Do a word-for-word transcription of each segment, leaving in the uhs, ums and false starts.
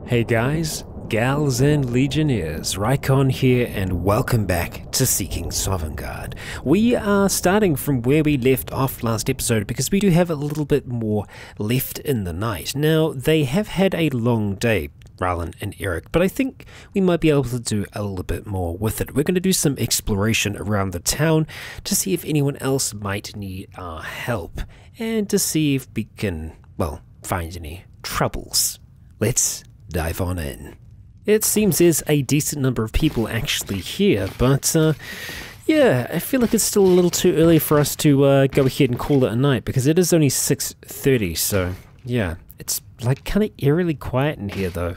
Hey guys, gals and legionnaires, Rycon here and welcome back to Seeking Sovngarde. We are starting from where we left off last episode because we do have a little bit more left in the night. Now, they have had a long day, Ralen and Erik, but I think we might be able to do a little bit more with it. We're going to do some exploration around the town to see if anyone else might need our help and to see if we can, well, find any troubles. Let's dive on in. It seems there's a decent number of people actually here, but uh, yeah, I feel like it's still a little too early for us to uh, go ahead and call it a night because it is only six thirty, so yeah, it's like kind of eerily quiet in here though.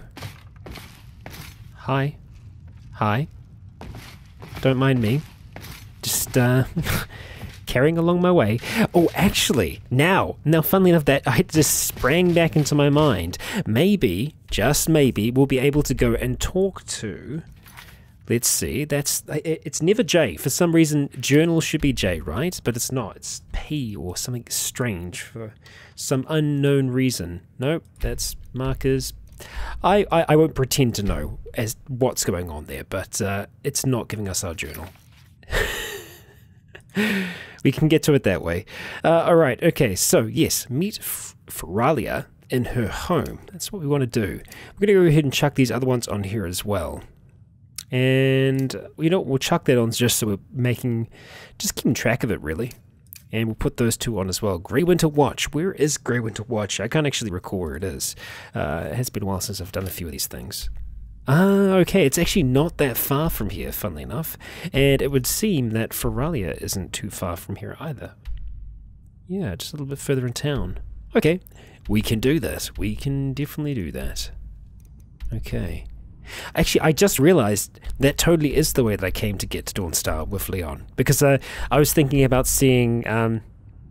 Hi. Hi. Don't mind me. Just uh, carrying along my way. Oh, actually, now, now funnily enough that I just sprang back into my mind, maybe, just maybe, we'll be able to go and talk to, let's see, that's, it's never J. For some reason, journal should be J, right? But it's not, it's P or something strange for some unknown reason. Nope, that's markers. I, I, I won't pretend to know as what's going on there, but uh, it's not giving us our journal. We can get to it that way. Uh, Alright, okay, so yes, meet F Feralia in her home. That's what we want to do. We're going to go ahead and chuck these other ones on here as well. And, you know, we'll chuck that on just so we're making, just keeping track of it really. And we'll put those two on as well. Grey Winter Watch. Where is Grey Winter Watch? I can't actually recall where it is. Uh, it has been a while since I've done a few of these things. Ah, okay, it's actually not that far from here, funnily enough. And it would seem that Feralia isn't too far from here either. Yeah, just a little bit further in town. Okay, we can do that. We can definitely do that. Okay. Actually, I just realized that totally is the way that I came to get to Dawnstar with Leon. Because uh, I was thinking about seeing um,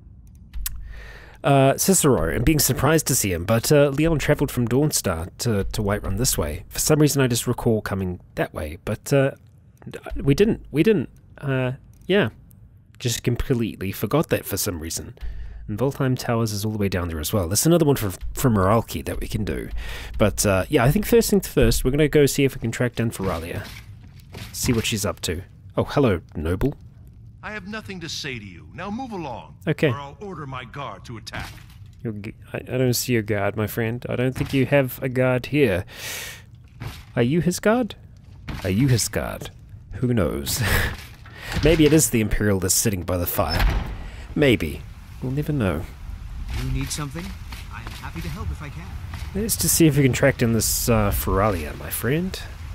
uh, Cicero and being surprised to see him, but uh, Leon travelled from Dawnstar to, to Whiterun this way. For some reason I just recall coming that way, but uh, we didn't. We didn't. Uh, yeah, just completely forgot that for some reason. And Voltheim Towers is all the way down there as well. There's another one from, from Moralki that we can do. But uh, yeah, I think first things first, we're going to go see if we can track down Feralia. See what she's up to. Oh, hello, Noble. I have nothing to say to you. Now move along, okay. Or I'll order my guard to attack. You're, I, I don't see a guard, my friend. I don't think you have a guard here. Are you his guard? Are you his guard? Who knows? Maybe it is the Imperial that's sitting by the fire. Maybe. We'll never know. You need something? I am happy to help if I can. Let's just see if we can track down this uh, Feralia, my friend.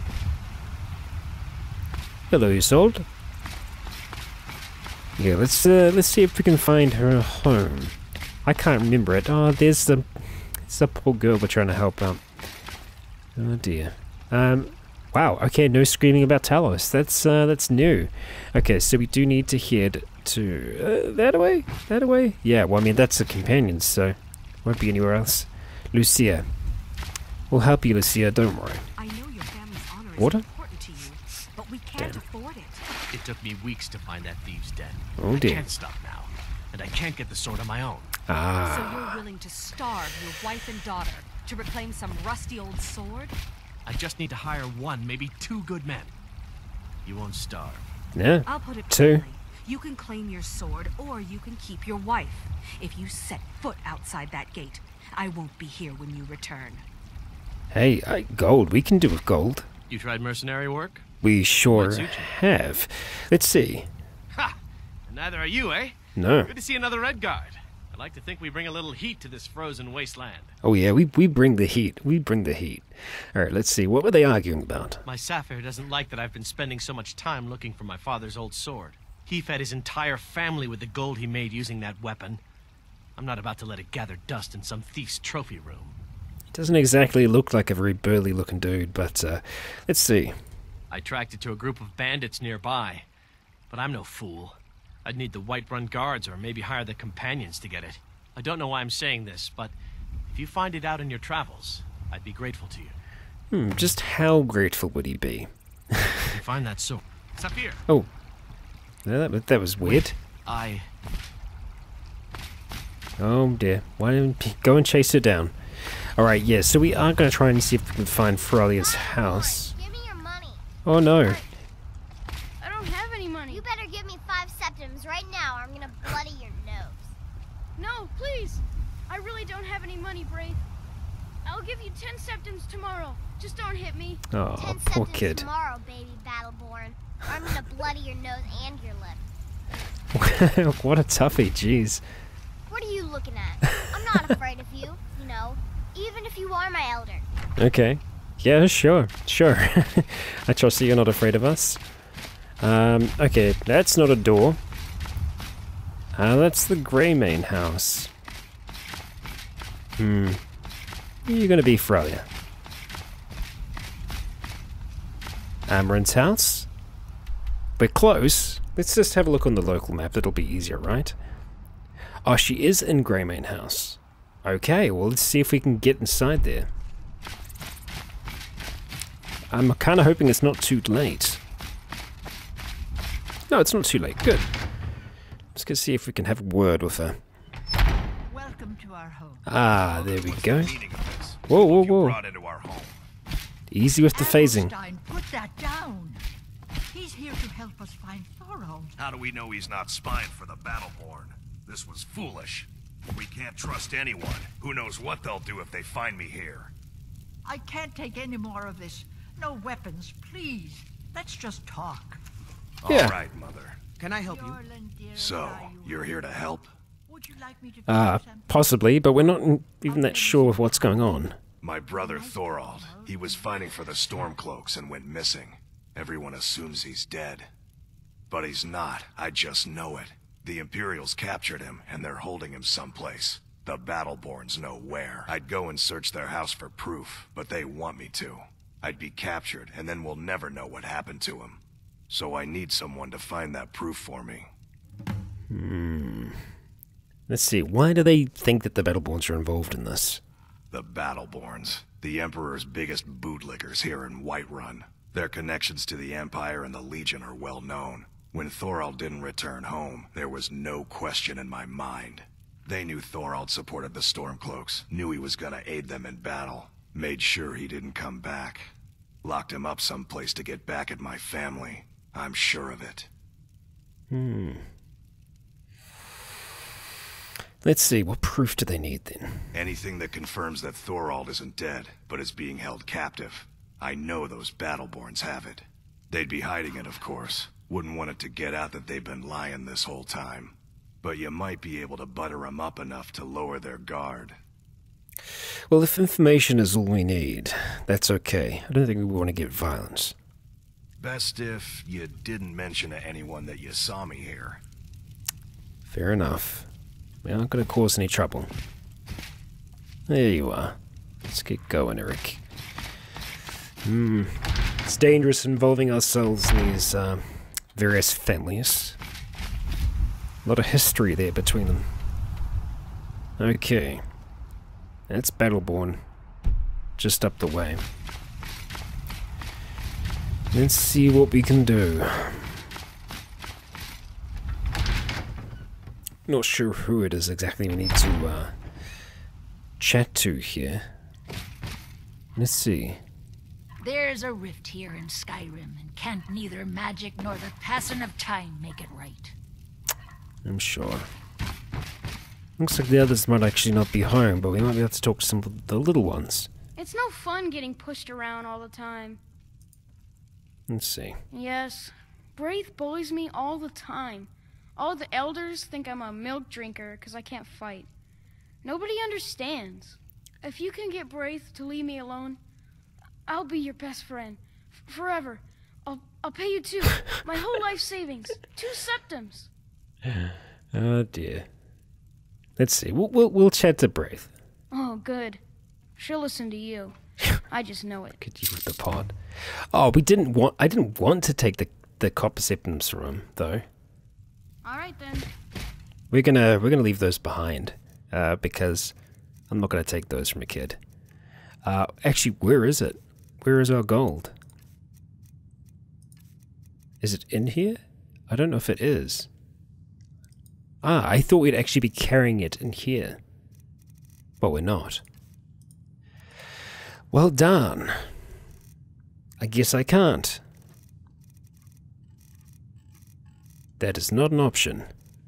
Hello, Isolde. Yeah, let's uh, let's see if we can find her home. I can't remember it. Oh, there's the, it's the poor girl we're trying to help out. Oh dear. Um, wow. Okay, no screaming about Talos. That's uh, that's new. Okay, so we do need to head to uh, that away. That away. Yeah. Well, I mean that's the companions, so won't be anywhere else. Lucia, we'll help you, Lucia. Don't worry. I know your family's honor is Water? important to you, but we can't Damn. afford it. It took me weeks to find that thieves' den. Oh dear. I can't stop now, and I can't get the sword on my own. Ah. So you're willing to starve your wife and daughter to reclaim some rusty old sword? I just need to hire one, maybe two good men. You won't starve. Yeah. I'll put it Two. plainly. You can claim your sword, or you can keep your wife. If you set foot outside that gate, I won't be here when you return. Hey, uh, gold. We can do with gold. You tried mercenary work? We sure What's suit you? have. Let's see. Ha! And neither are you, eh? No. Good to see another Red Guard. I like to think we bring a little heat to this frozen wasteland. Oh yeah, we we bring the heat. We bring the heat. All right, let's see. What were they arguing about? My Sapphire doesn't like that I've been spending so much time looking for my father's old sword. He fed his entire family with the gold he made using that weapon. I'm not about to let it gather dust in some thief's trophy room. He doesn't exactly look like a very burly looking dude, but uh, let's see. I tracked it to a group of bandits nearby, but I'm no fool. I'd need the Whiterun guards or maybe hire the companions to get it. I don't know why I'm saying this, but if you find it out in your travels, I'd be grateful to you. Hmm, just how grateful would he be? If you find that sword, it's up here. Oh, that, that, that was weird. I... Oh dear, why don't you go and chase her down? Alright, yeah, so we are going to try and see if we can find Feralia's house. Give me your money. Oh no. I don't have any money. You better give me five septims right now or I'm gonna bloody your nose. No, please. I really don't have any money, Braith. I'll give you ten septims tomorrow. Just don't hit me. Oh, Ten poor septims kid. tomorrow, baby Battleborn. Or I'm gonna bloody your nose and your lip. What a toughie, jeez. What are you looking at? I'm not afraid of you, you know, even if you are my elder. Okay. Yeah, sure, sure. I trust that you're not afraid of us. Um, okay, that's not a door. Uh, that's the Greymane house. Hmm. You're gonna be Feralia. Amaran's house? We're close. Let's just have a look on the local map. That'll be easier, right? Oh, she is in Greymane house. Okay, well, let's see if we can get inside there. I'm kind of hoping it's not too late. No, it's not too late. Good. Let's go see if we can have a word with her. Welcome to our home. Ah, there we What's go. the meaning of this? Whoa, whoa, You whoa. brought into our home. Easy with the phasing. Adelstein, put that down. He's here to help us find Thorold. How do we know he's not spying for the Battleborn? This was foolish. We can't trust anyone. Who knows what they'll do if they find me here. I can't take any more of this. No weapons, please. Let's just talk. Yeah. All right, Mother. Can I help you? Yorlin, dear, So, are you you're here to help? Would you like me to do Ah, something? possibly, but we're not in- even that sure of what's going on. My brother Thorold. He was fighting for the Stormcloaks and went missing. Everyone assumes he's dead. But he's not. I just know it. The Imperials captured him, and they're holding him someplace. The Battleborns know where. I'd go and search their house for proof, but they want me to. I'd be captured, and then we'll never know what happened to him. So I need someone to find that proof for me. Hmm. Let's see, why do they think that the Battleborns are involved in this? The Battleborns. The Emperor's biggest bootlickers here in Whiterun. Their connections to the Empire and the Legion are well known. When Thorold didn't return home, there was no question in my mind. They knew Thorold supported the Stormcloaks, knew he was gonna aid them in battle, made sure he didn't come back. Locked him up someplace to get back at my family. I'm sure of it. Hmm. Let's see, what proof do they need then? Anything that confirms that Thorold isn't dead, but is being held captive. I know those Battleborns have it. They'd be hiding it, of course. Wouldn't want it to get out that they've been lying this whole time. But you might be able to butter them up enough to lower their guard. Well, if information is all we need, that's okay. I don't think we want to get violence. Best if you didn't mention to anyone that you saw me here. Fair enough. We aren't going to cause any trouble. There you are. Let's get going, Erik. Hmm. It's dangerous involving ourselves in these uh, various families. A lot of history there between them. Okay. That's Battleborn. Just up the way. Let's see what we can do. Not sure who it is exactly we need to uh, chat to here. Let's see. There's a rift here in Skyrim, and can't neither magic nor the passing of time make it right. I'm sure. Looks like the others might actually not be home, but we might be able to talk to some of the little ones. It's no fun getting pushed around all the time. Let's see. Yes, Braith bullies me all the time. All the elders think I'm a milk drinker because I can't fight. Nobody understands. If you can get Braith to leave me alone, I'll be your best friend. F forever. I'll, I'll pay you two. My whole life savings. Two septims. Oh dear. Let's see. We'll, we'll, we'll chat to Braith. Oh, good. She'll listen to you. I just know it. Could you with the pod? Oh, we didn't want. I didn't want to take the the copper septims from him, though. All right then. We're gonna we're gonna leave those behind, uh, because I'm not gonna take those from a kid. Uh, actually, where is it? Where is our gold? Is it in here? I don't know if it is. Ah, I thought we'd actually be carrying it in here. But we're not. Well done. I guess I can't. That is not an option.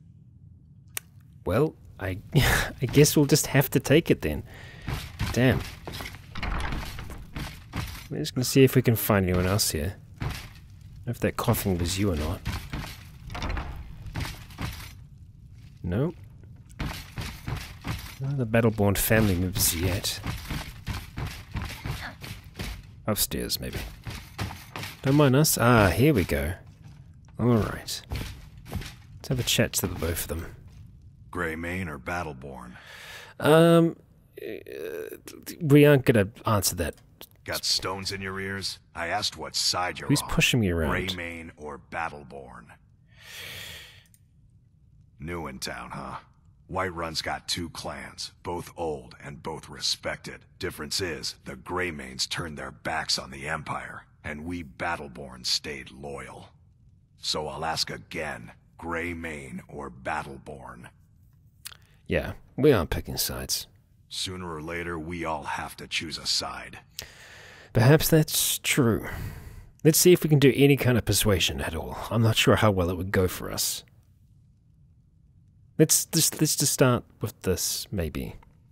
Well, I I guess we'll just have to take it then. Damn. We're just gonna see if we can find anyone else here. If that coughing was you or not. No. No, the Battleborn family members yet. Upstairs, maybe. Don't mind us. Ah, here we go. Alright. Let's have a chat to the both of them. Greymane or Battleborn? Um, uh, we aren't gonna answer that. Got stones in your ears? I asked what side you're Who's on. pushing me around? Greymane or Battleborn? New in town, huh? Whiterun's got two clans, both old and both respected. Difference is, the Greymanes turned their backs on the Empire, and we Battleborn stayed loyal. So I'll ask again, Greymane or Battleborn? Yeah, we aren't picking sides. Sooner or later, we all have to choose a side. Perhaps that's true. Let's see if we can do any kind of persuasion at all. I'm not sure how well it would go for us. Let's just let's just start with this, maybe.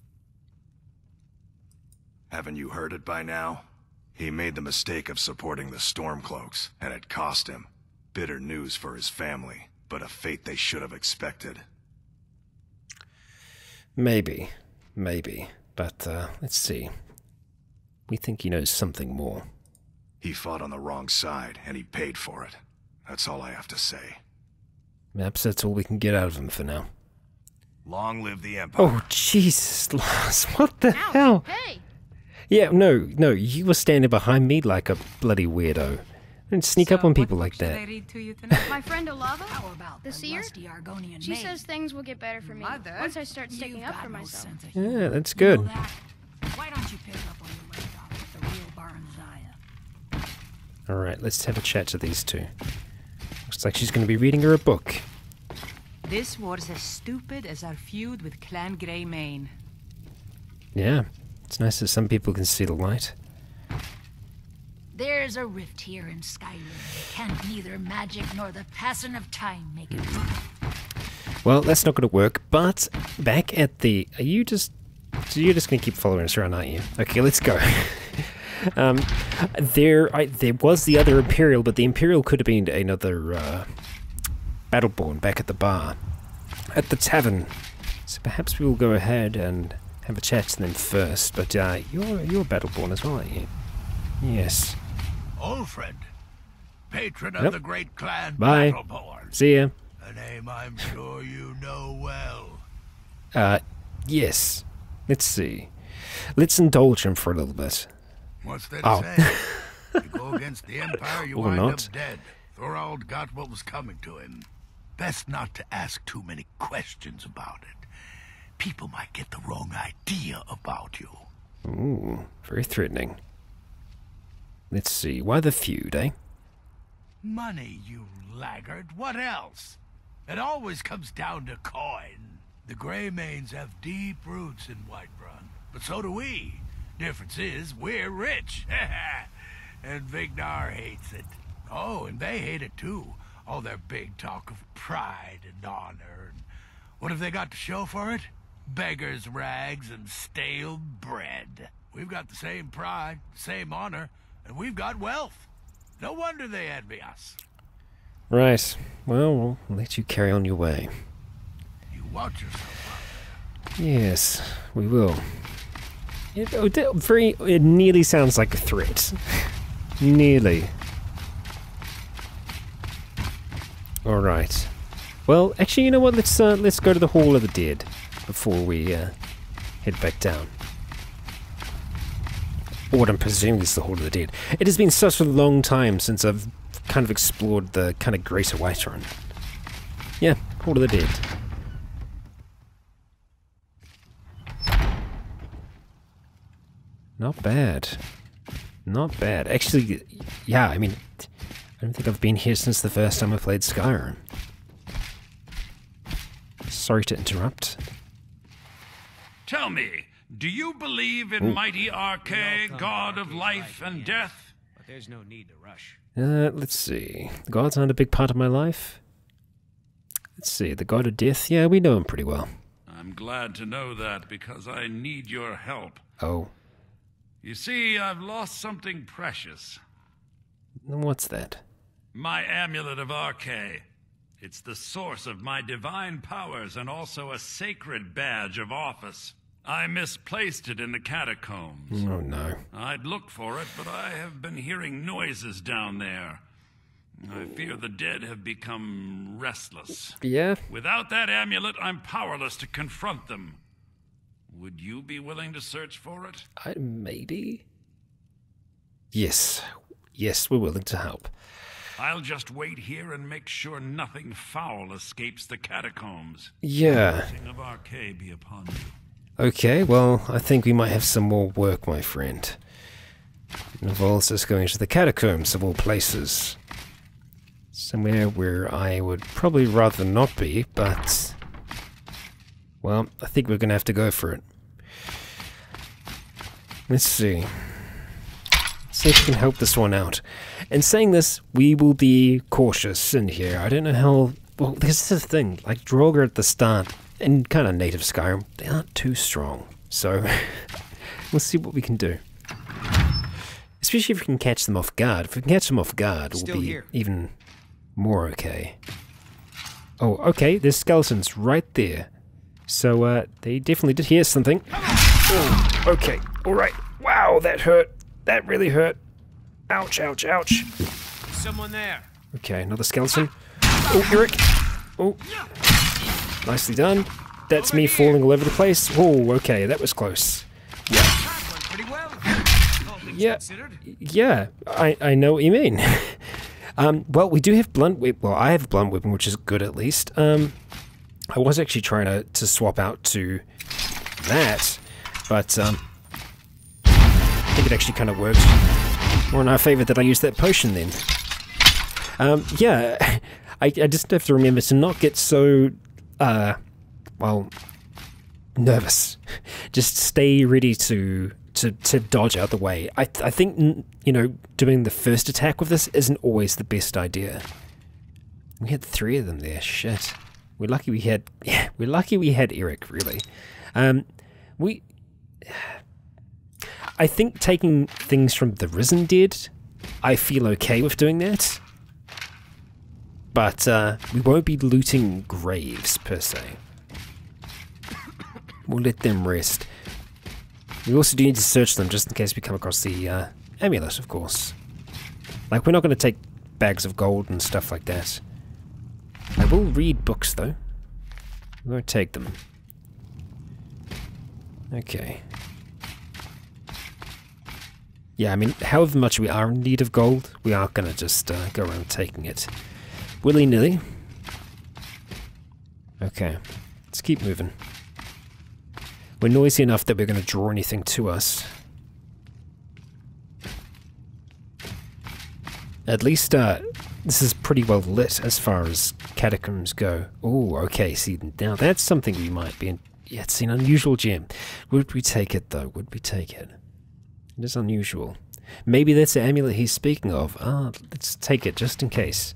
Haven't you heard it by now? He made the mistake of supporting the Stormcloaks, and it cost him. Bitter news for his family, but a fate they should have expected. Maybe. Maybe. But, uh, let's see. We think he knows something more. He fought on the wrong side, and he paid for it. That's all I have to say. Perhaps that's all we can get out of him for now. Long live the Empire. Oh, Jesus, Lars, what the Ouch, hell? Hey! Yeah, no, no, you were standing behind me like a bloody weirdo. Don't sneak up on people like that. My friend Olava, How about the seer, lusty Argonian she maid? says things will get better for me Mother, once I start sticking You've up got for no myself. sense of humor. Yeah, that's You good. know that? Why don't you pick up on your way off with the real Baranzaya? Alright, let's have a chat to these two. Looks like she's going to be reading her a book. This war's as stupid as our feud with Clan Greymane. Yeah, it's nice that some people can see the light. There's a rift here in Skyrim. Can't neither magic nor the passing of time make it work. Well, that's not going to work, but back at the... Are you just... So you're just going to keep following us around, aren't you? Okay, let's go. um, there I, there was the other Imperial, but the Imperial could have been another uh, Battleborn back at the bar. At the tavern. So perhaps we will go ahead and have a chat to them first. But uh, you're, you're Battleborn as well, aren't you? Yes. Ulfred, patron Yep. of the great clan Bye. Battleborn. See ya. A name I'm sure you know well. Uh, yes. Let's see. Let's indulge him for a little bit. What's that Oh. saying? You go against the Empire, you Or wind not. up dead. Thorald got what was coming to him. Best not to ask too many questions about it. People might get the wrong idea about you. Ooh, very threatening. Let's see. Why the feud, eh? Money, you laggard. What else? It always comes down to coin. The Greymanes have deep roots in Whiterun, but so do we. Difference is, we're rich. And Vignar hates it. Oh, and they hate it too. All their big talk of pride and honor. And what have they got to show for it? Beggars' rags and stale bread. We've got the same pride, same honor, and we've got wealth. No wonder they envy us. Right. Well, we'll let you carry on your way. You watch yourself out there. Yes, we will. It, oh, it, very, it nearly sounds like a threat. Nearly. All right. Well, actually, you know what? Let's uh, let's go to the Hall of the Dead before we uh, head back down. Or what I'm presuming is the Hall of the Dead. It has been such a long time since I've kind of explored the kind of greater Whiterun. Yeah, Hall of the Dead. Not bad. Not bad. Actually, yeah, I mean, I don't think I've been here since the first time I played Skyrim. Sorry to interrupt. Tell me, Do you believe in Ooh. mighty Arche, god of life and death? But there's no need to rush. Uh, let's see. The gods aren't a big part of my life. Let's see. The god of death. Yeah, we know him pretty well. I'm glad to know that because I need your help. Oh. You see, I've lost something precious. What's that? My amulet of Arche. It's the source of my divine powers and also a sacred badge of office. I misplaced it in the catacombs. Oh no. I'd looked for it, but I have been hearing noises down there. I fear the dead have become restless. Yeah? Without that amulet, I'm powerless to confront them. Would you be willing to search for it? I, maybe? Yes. Yes, we're willing to help. I'll just wait here and make sure nothing foul escapes the catacombs. Yeah. The blessing of Arche be upon you. Okay, well, I think we might have some more work, my friend. It involves us going to the catacombs of all places. Somewhere where I would probably rather not be, but... well, I think we're going to have to go for it. Let's see. See if we can help this one out. In saying this, we will be cautious in here. I don't know how... well, this is the thing. Like, Draugr at the start, in kind of native Skyrim, they aren't too strong. So, we'll see what we can do. Especially if we can catch them off guard. If we can catch them off guard, we'll Still be here. even more okay. Oh, okay, there's skeletons right there. So, uh, they definitely did hear something. Oh, okay, alright. Wow, that hurt. That really hurt. Ouch, ouch, ouch. Someone there. Okay, another skeleton. Oh, Erik. Oh. Nicely done. That's me falling all over the place. Oh, okay, that was close. Yeah. Pretty well. Yeah. Yeah, I, I know what you mean. um, well, we do have blunt whip. Well, I have blunt whipping, which is good at least. Um, I was actually trying to, to swap out to that, but um, I think it actually kind of worked more in our favor that I used that potion then. Um, yeah, I, I just have to remember to not get so, uh, well, nervous. Just stay ready to to, to dodge out the way. I, I think, you know, doing the first attack with this isn't always the best idea. We had three of them there, shit. We're lucky we had, yeah, we're lucky we had Erik, really. Um, we, I think taking things from the Risen Dead, I feel okay with doing that. But uh, we won't be looting graves, per se. We'll let them rest. We also do need to search them, just in case we come across the uh, amulet, of course. Like, we're not going to take bags of gold and stuff like that. I will read books, though. We won't take them. Okay. Yeah, I mean, however much we are in need of gold, we are going to just uh, go around taking it. Willy-nilly. Okay. Let's keep moving. We're noisy enough that we're going to draw anything to us. At least, uh, this is pretty well lit as far as catacombs go. Oh, okay, see, now that's something we might be in. Yeah, it's an unusual gem. Would we take it, though? Would we take it? It is unusual. Maybe that's the amulet he's speaking of. Ah, let's take it, just in case.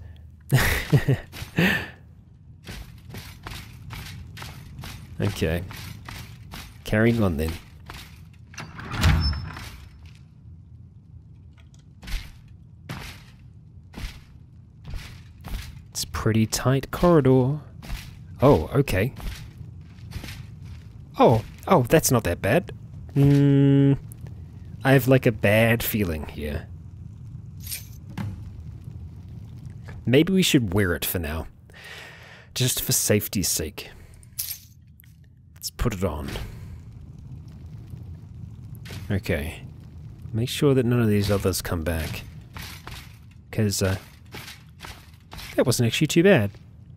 Okay. Carrying on, then. It's a pretty tight corridor. Oh, okay. Oh, oh, that's not that bad. Hmm... I have like a bad feeling here. Maybe we should wear it for now. Just for safety's sake. Let's put it on. Okay. Make sure that none of these others come back. Because, uh... that wasn't actually too bad.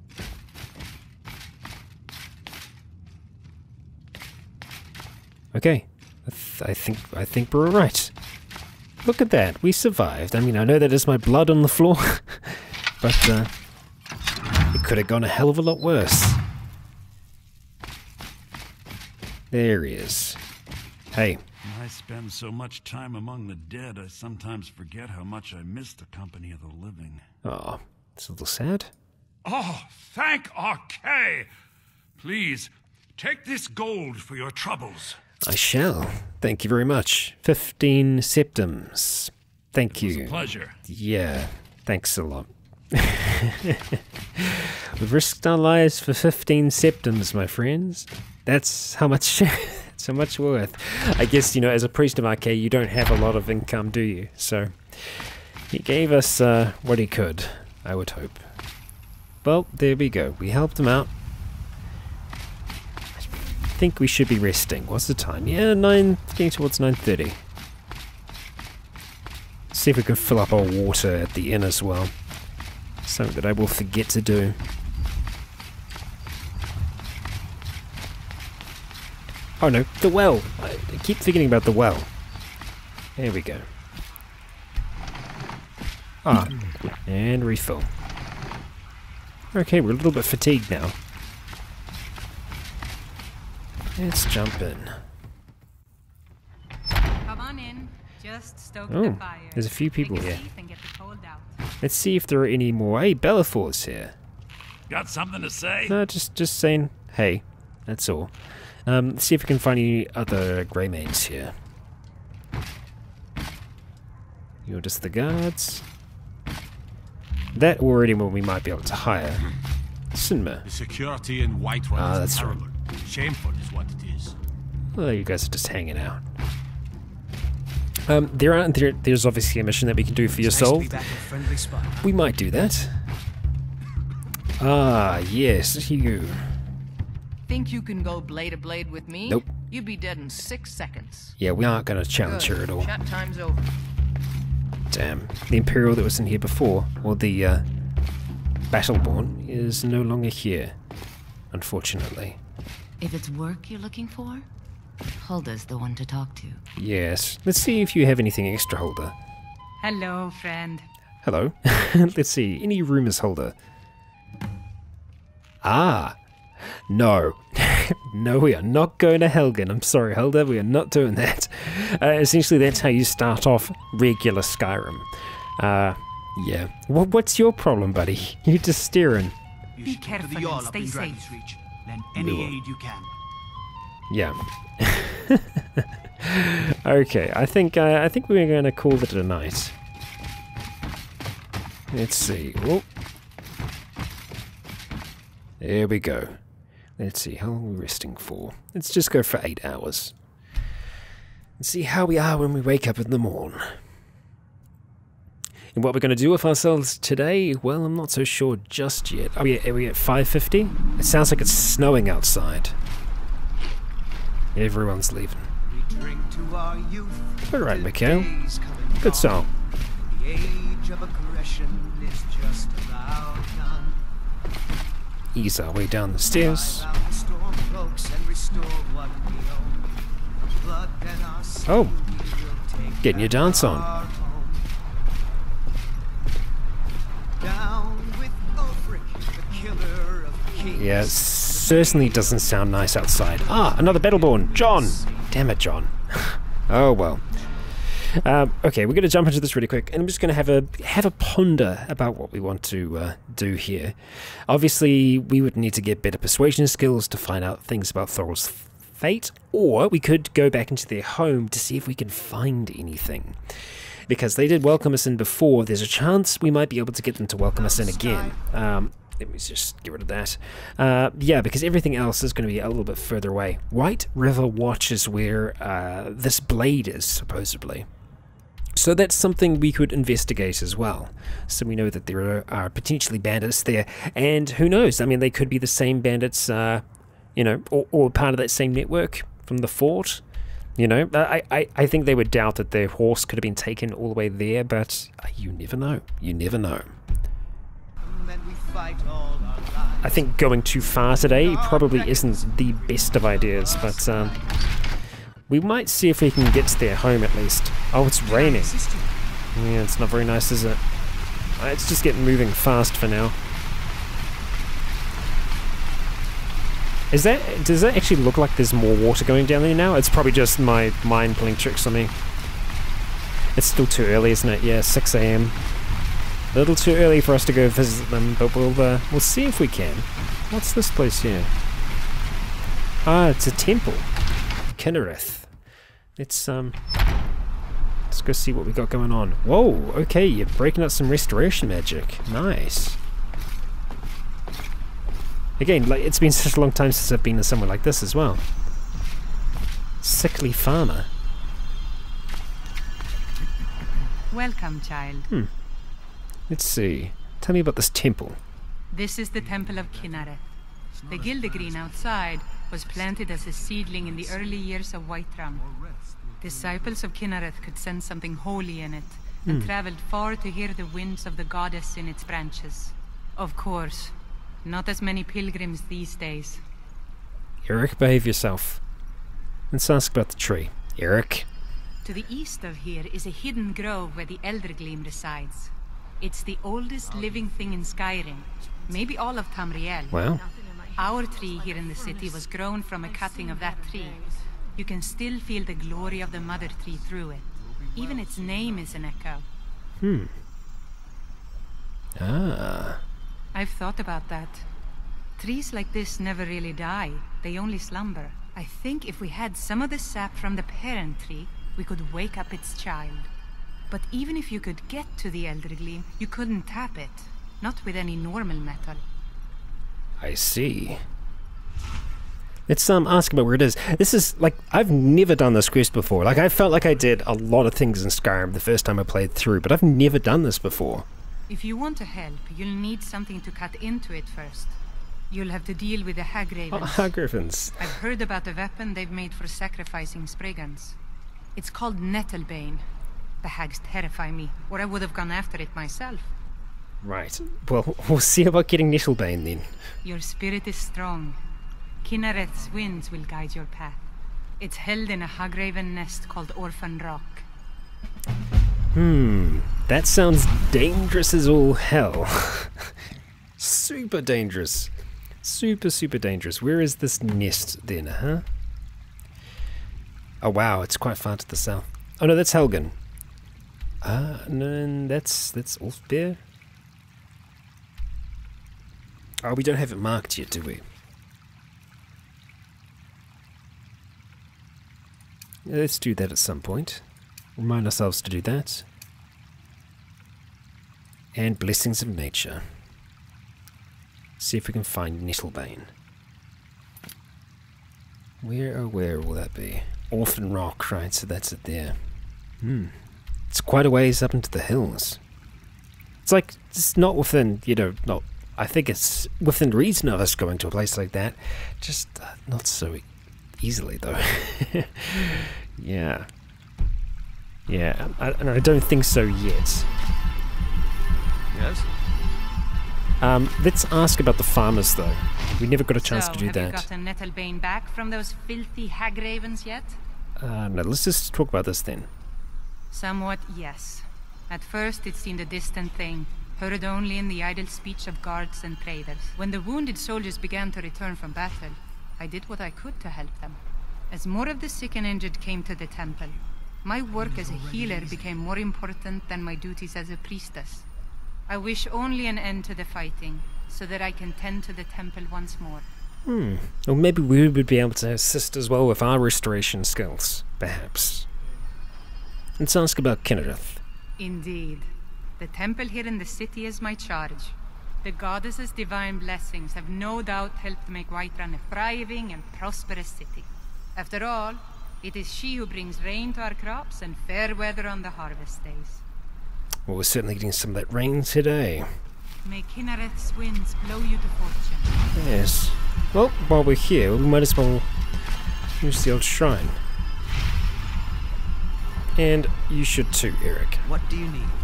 Okay. I, th I think I think we're alright. Look at that, we survived. I mean, I know that is my blood on the floor, but uh, it could have gone a hell of a lot worse. There he is. Hey. I spend so much time among the dead, I sometimes forget how much I miss the company of the living. Oh, it's a little sad. Oh, thank Archay! Please, take this gold for your troubles. I shall. Thank you very much. Fifteen septims. Thank it you. Was a pleasure. Yeah, thanks a lot. We've risked our lives for fifteen septims, my friends. That's how much... so much worth. I guess, you know, as a priest of Archay, you don't have a lot of income, do you? So, he gave us uh, what he could, I would hope. Well, there we go. We helped him out. I think we should be resting. What's the time? Yeah, nine, getting towards nine thirty. See if we can fill up our water at the inn as well. Something that I will forget to do. Oh no, the well! I keep forgetting about the well. There we go. Ah, and refill. Okay, we're a little bit fatigued now. Let's jump in. Come on in. Just stoke Oh, the fire. there's a few people Take a here. seat and get the cold out. Let's see if there are any more. Hey, Bellafor's here. Got something to say? No, just just saying hey. That's all. Um, let's see if we can find any other Greymanes here. You're just the guards. That already one we might be able to hire. Sinma. The security in Whiterun Ah, is that's terrible. Shameful is what it is. Well, you guys are just hanging out. Um, there aren't there, there's obviously a mission that we can do for your It's nice to soul. be back in friendly spot, huh? We might do that. Ah, yes, you. Think you can go blade to blade with me? Nope. You'd be dead in six seconds. Yeah, we aren't going to challenge Good. her at all. Chat time's over. Damn. The Imperial that was in here before, or the uh, Battleborn, is no longer here, unfortunately. If it's work you're looking for, Hulda's the one to talk to. Yes. Let's see if you have anything extra, Hulda. Hello, friend. Hello. Let's see. Any rumors, Hulda? Ah. No. No, we are not going to Helgen. I'm sorry, Hulda. We are not doing that. Uh, essentially, that's how you start off regular Skyrim. Uh, yeah. What, what's your problem, buddy? You're just staring. You Be should careful put the yawl and up stay in safe. Dragon's Reach. Lend any No. aid you can. Yeah. Okay, I think uh, I think we're going to call it a night. Let's see. Oh. There we go. Let's see, how long are we resting for? Let's just go for eight hours. Let's see how we are when we wake up in the morn. And what we're going to do with ourselves today, well, I'm not so sure just yet. Are we, are we at five fifty? It sounds like it's snowing outside. Everyone's leaving. We drink to our youth. Alright, Mikhail. Days coming Good on. song. The age of aggression is just about done. Ease our way down the stairs. Drive out the storm cloaks and restore what we own. The blood and our steel Oh, we will take getting your back dance on. our home. Down with Ulfric, the killer of kings. Yeah, it certainly doesn't sound nice outside. Ah, another Battleborn. John! Damn it, John. Oh, well. Um, okay, we're going to jump into this really quick, and I'm just going to have a have a ponder about what we want to uh, do here. Obviously, we would need to get better persuasion skills to find out things about Thorol's fate, or we could go back into their home to see if we can find anything. Because they did welcome us in before, there's a chance we might be able to get them to welcome us in again. Um, let me just get rid of that. Uh, yeah, because everything else is going to be a little bit further away. White River Watch is where uh, this blade is, supposedly. So that's something we could investigate as well. So we know that there are, are potentially bandits there. And who knows? I mean, they could be the same bandits, uh, you know, or, or part of that same network from the fort. You know, I, I, I think they would doubt that their horse could have been taken all the way there, but uh, you never know. You never know. I think going too far today probably isn't the best of ideas, but um, we might see if we can get to their home at least. Oh, it's raining. Yeah, it's not very nice, is it? Let's just get moving fast for now. Is that, does that actually look like there's more water going down there now? It's probably just my mind playing tricks on me. It's still too early, isn't it? Yeah, six A M A little too early for us to go visit them, but we'll uh, we'll see if we can. What's this place here? Ah, it's a temple. Kinnereth. Let's um let's go see what we got going on. Whoa, okay, you're breaking up some restoration magic. Nice. Again, like it's been such a long time since I've been in somewhere like this as well. Sickly farmer. Welcome, child. Hmm. Let's see. Tell me about this temple. This is the Temple of Kinnereth. The Gildegreen outside was planted as a seedling in the early years of Whiterun. Disciples of Kinnereth could sense something holy in it, and Hmm. traveled far to hear the winds of the goddess in its branches. Of course, not as many pilgrims these days. Erik, behave yourself. Let's ask about the tree. Erik. To the east of here is a hidden grove where the Eldergleam resides. It's the oldest living thing in Skyrim, maybe all of Tamriel. Wow. Our tree here in the city was grown from a cutting of that tree. You can still feel the glory of the mother tree through it. Even its name is an echo. Hmm. Ah. I've thought about that. Trees like this never really die. They only slumber. I think if we had some of the sap from the parent tree, we could wake up its child. But even if you could get to the Eldergleam, you couldn't tap it. Not with any normal metal. I see. Let's um ask about where it is. This is like I've never done this quest before. Like I felt like I did a lot of things in Skyrim the first time I played through, but I've never done this before. If you want to help, you'll need something to cut into it first. You'll have to deal with the Hagravens. Oh, Hagravens. I've heard about a weapon they've made for sacrificing Spriggans. It's called Nettlebane. The hags terrify me, or I would have gone after it myself. Right. Well, we'll see about getting Nettlebane then. Your spirit is strong. Kinnereth's winds will guide your path. It's held in a Hagraven nest called Orphan Rock. Hmm. That sounds dangerous as all hell. Super dangerous. Super, super dangerous. Where is this nest then, huh? Oh wow, it's quite far to the south. Oh no, that's Helgen. Ah, uh, no, that's that's Ulfbear. Oh, we don't have it marked yet, do we? Yeah, let's do that at some point. Remind ourselves to do that. And Blessings of Nature. See if we can find Nettlebane. Where or where will that be? Orphan Rock, right, so that's it there. Hmm. It's quite a ways up into the hills. It's like, it's not within, you know, not, I think it's within reason of us going to a place like that. Just uh, not so e easily, though. Yeah. Yeah, I, and I don't think so yet. Yes? Um, let's ask about the farmers, though. We never got a chance so, to do have that. you gotten Nettlebane back from those filthy Hagravens yet? Uh, no, let's just talk about this then. Somewhat, yes. At first it seemed a distant thing, heard only in the idle speech of guards and traders. When the wounded soldiers began to return from battle, I did what I could to help them. As more of the sick and injured came to the temple, my work as a healer became more important than my duties as a priestess. I wish only an end to the fighting, so that I can tend to the temple once more. Hmm. Or maybe we would be able to assist as well with our restoration skills, perhaps. Let's ask about Kinnereth. Indeed. The temple here in the city is my charge. The goddess's divine blessings have no doubt helped make Whiterun a thriving and prosperous city. After all, it is she who brings rain to our crops and fair weather on the harvest days. Well, we're certainly getting some of that rain today. May Kinnereth's winds blow you to fortune. Yes. Well, while we're here, we might as well use the old shrine. And you should too, Erik. What do you need?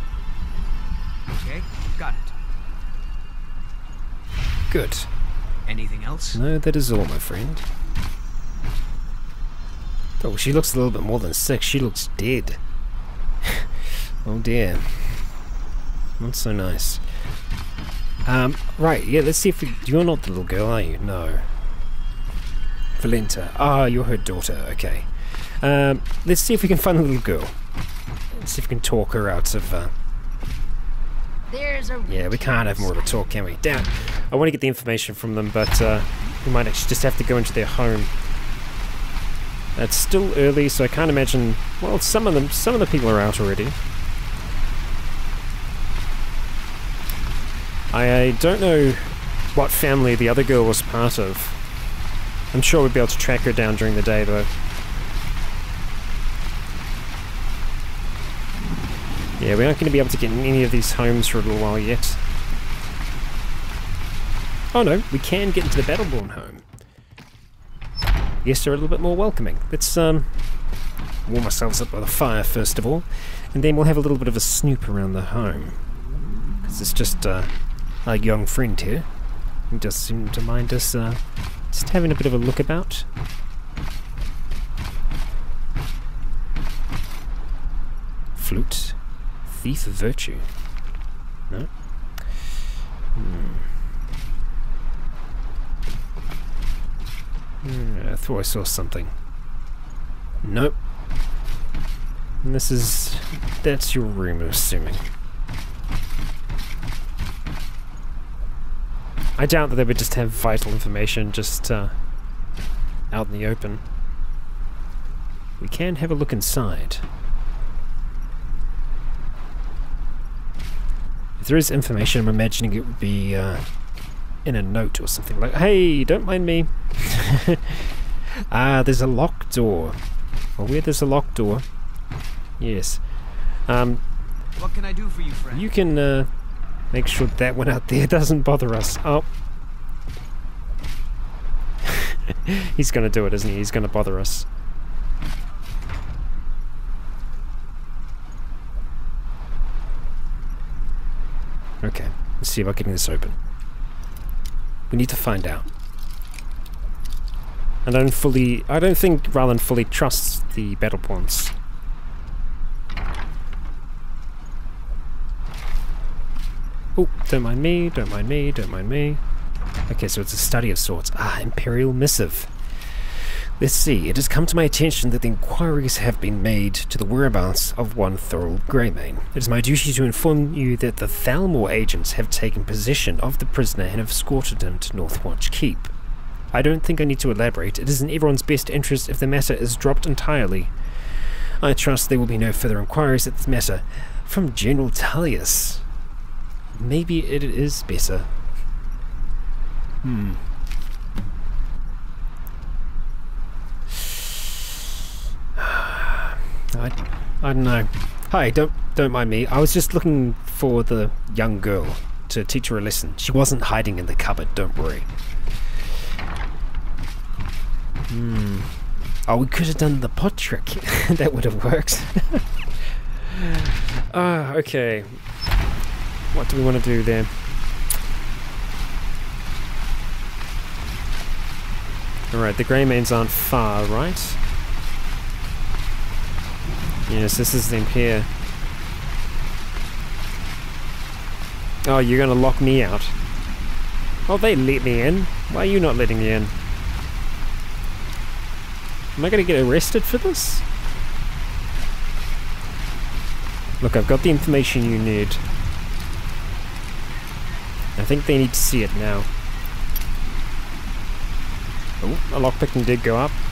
Okay, got it. Good. Anything else? No, that is all, my friend. Oh, she looks a little bit more than sick. She looks dead. Oh dear. Not so nice. Um, right, yeah, let's see if we... You're not the little girl, are you? No. Valenta. Ah, you're her daughter. Okay. Um, let's see if we can find the little girl. Let's see if we can talk her out of... Uh... There's a Yeah, we can't have more of a talk, can we? Damn. I want to get the information from them, but uh, we might actually just have to go into their home. It's still early, so I can't imagine... Well, some of them, some of the people are out already. I don't know what family the other girl was part of. I'm sure we'd be able to track her down during the day, though. Yeah, we aren't going to be able to get in any of these homes for a little while yet. Oh no, we can get into the Battleborn home. Yes, they're a little bit more welcoming. Let's um, warm ourselves up by the fire first of all, and then we'll have a little bit of a snoop around the home. Because it's just uh, our young friend here, who does seem to mind us uh, just having a bit of a look about. Flute. Thief of Virtue. No? Hmm. Hmm, I thought I saw something. Nope. And this is... That's your room, I'm assuming. I doubt that they would just have vital information just uh, out in the open. We can have a look inside. If there is information, I'm imagining it would be uh, in a note or something like, hey, don't mind me. Ah, there's a locked door. Well, where there's a locked door. Yes. Um, What can I do for you, friend? you can uh, make sure that one out there doesn't bother us. Oh. He's going to do it, isn't he? He's going to bother us. Okay, let's see about getting this open. We need to find out. I don't fully... I don't think Ralen fully trusts the Battleborns. Oh, don't mind me, don't mind me, don't mind me. Okay, so it's a study of sorts. Ah, Imperial Missive. Let's see, it has come to my attention that the inquiries have been made to the whereabouts of one Thorold Greymane. It is my duty to inform you that the Thalmor agents have taken possession of the prisoner and have escorted him to Northwatch Keep. I don't think I need to elaborate. It is in everyone's best interest if the matter is dropped entirely. I trust there will be no further inquiries at this matter. From General Tullius. Maybe it is better. Hmm. I, I don't know. Hi, don't don't mind me. I was just looking for the young girl to teach her a lesson. She wasn't hiding in the cupboard, don't worry. Hmm. Oh, we could have done the pot trick. That would have worked. Ah, uh, okay. What do we want to do there? Alright, the Greymanes aren't far, right? Yes, this is them here. Oh, you're gonna lock me out. Oh, they let me in. Why are you not letting me in? Am I gonna get arrested for this? Look, I've got the information you need. I think they need to see it now. Oh, a lockpicking did go up.